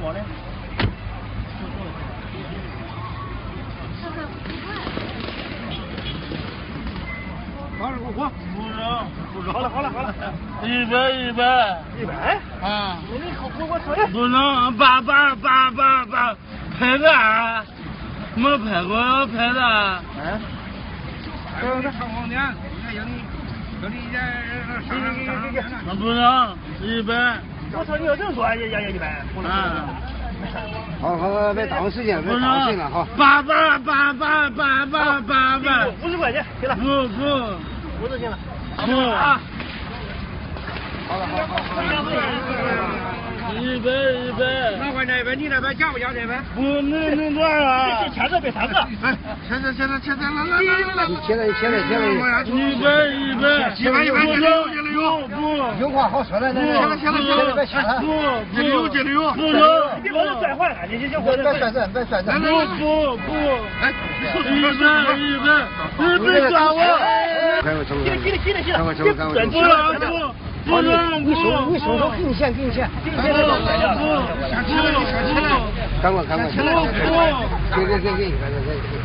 毛的。好了，我不能，好了，100。啊！我说的。不能8，拍的啊！没拍过，拍的。哎。上黄店，要你上。不能100。我操，你要这么说也100。啊。 好，别耽误时间，别耽误时间了，好。 8，50块钱，行了。不50行了。不啊。好。100。哪块100？你那边加不加这边？不，能多少啊？签字别3个。哎，签字，来。 签了。 100。不。 有话好说的，签了，别签了。 不。你别把这算坏了，你行。 别算。 不。哎，100。抓我！不能！ 你收，给你钱。赶快。给。